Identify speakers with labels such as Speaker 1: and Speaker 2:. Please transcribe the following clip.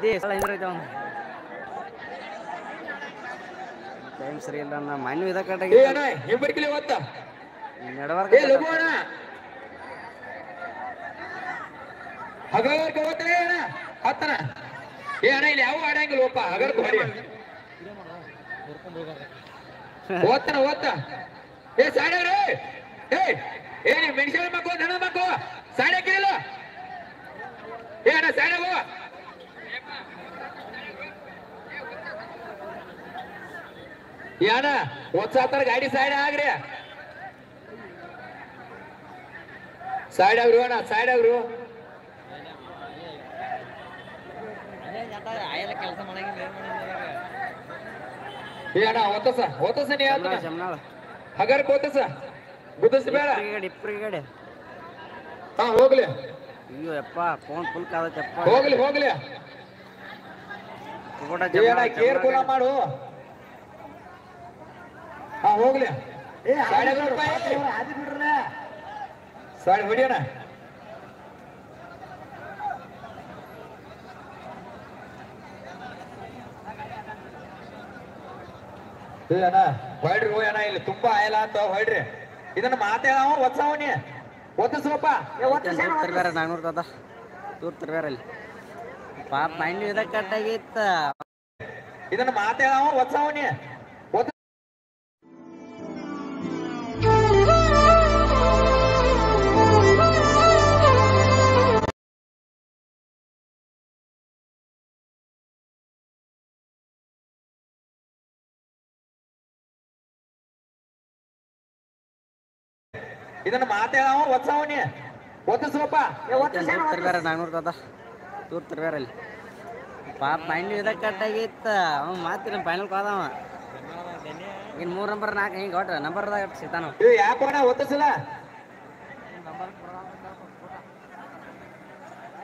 Speaker 1: time ಸರಿ ಇಲ್ಲ ನಾ ಮಣ್ಣು ಇದ
Speaker 2: ಹೆಬ್ಬರ್ಕಿಲಿ ಓದ್ತ
Speaker 1: ನೆಡವರ್ಗ
Speaker 2: ಹಗರ್ಕ ಓದ್ತಾನೆ ಅಣ್ಣ ಹತ್ತನ ಅಣ್ಣ ಇಲ್ಲಿ ಯಾವ ಆಡಂಗಿಲ್ಲ ಒಪ್ಪ ಹಗರ್ಕ ಹೊಡಿ ಓದ್ತಾನ ಓದ್ತ ಸಾಡ್ಯಾವ್ರಿ ನೀವು ಮೆಣಸಿನ ಮಕ್ಕಳು ದನ ಮಕ್ಕಳು ಸಾಡ್ಯಾಕಿಲ್ಲ ಅಣ್ಣ ಸಾಡ್ಯಾಗು ಅಣ್ಣ ಒಂದ್ಸಾತರ ಗಾಡಿ ಸೈಡ್ ಆಗ್ರಿ ಸೈಡ್ ಅವ್ರು ಅಣ್ಣ ಸೈಡ್ ಅವ್ರು
Speaker 1: ಕೆಲಸ ಮಾಡಂಗಿಲ್ಲ
Speaker 2: ಅಣ್ಣ ಓತಸ ನೀ ಹಗರ್ ಓತಸ ಗುದ್ದಸ್ ಬೇಡ
Speaker 1: ಇಪ್ರಿಗಡೆ
Speaker 2: ಹಾ ಹೋಗ್ಲಿ
Speaker 1: ಅಯ್ಯೋ ಯಪ್ಪ ಫೋನ್ ಫುಲ್ ಕಾದತ್ತಪ್ಪ
Speaker 2: ಹೋಗ್ಲಿ ಕೇರ್ ಕೂಲ ಮಾಡು ಹಾ ಹೋಗ್ಲಿ ಸಾಡಿ ಹೊಡಿಯೋಣ ಅಣ್ಣ ಹೊಡ್ರಿ ಅಣ್ಣ ಇಲ್ಲಿ ತುಂಬಾ ಆಯಲ್ಲ ಅಂತ ಹೊಡ್ರಿ ಇದನ್ನ ಮಾತಾಡವ ಒತ್ಸವನಿ ಒತ್ತಿಸಪ್ಪ
Speaker 1: ಬೇರೆ 400 ತದ ತೂರ್ ತಿರ್ಬೇರೆ ಅಲ್ಲಿ ಪಾಪ ಮಣ್ಣು ಇದ ಕಟ್ಟಾಗಿತ್ತ
Speaker 2: ಇದನ್ನ ಮಾತಾಡವ ಒತ್ಸವನಿ ಇದನ್ನ ಮಾತಾಡವ ಒತ್ಸವನಿ ಒತ್ತಿಸಪ್ಪ
Speaker 1: ಬೇರೆ 400 ತದ ತೂರ್ ತಿರ್ಬೇರೆ ಅಲ್ಲಿ ಪಾಪ ಮಣ್ಣು ಇದ ಕಟ್ಟಾಗಿತ್ತ ಅವ ಮಾತಿನ ಫೈನಲ್ ಹೋದವ ಇನ್ 3 ನಂಬರ್ 4 ಹಿಂಗ ಒಟ್ಟು ನಂಬರ್ದಾಗ ಸಿಗ್ತಾನ
Speaker 2: ಯಾಕೋಣ ಒತ್ತಿಸಲ್ಲ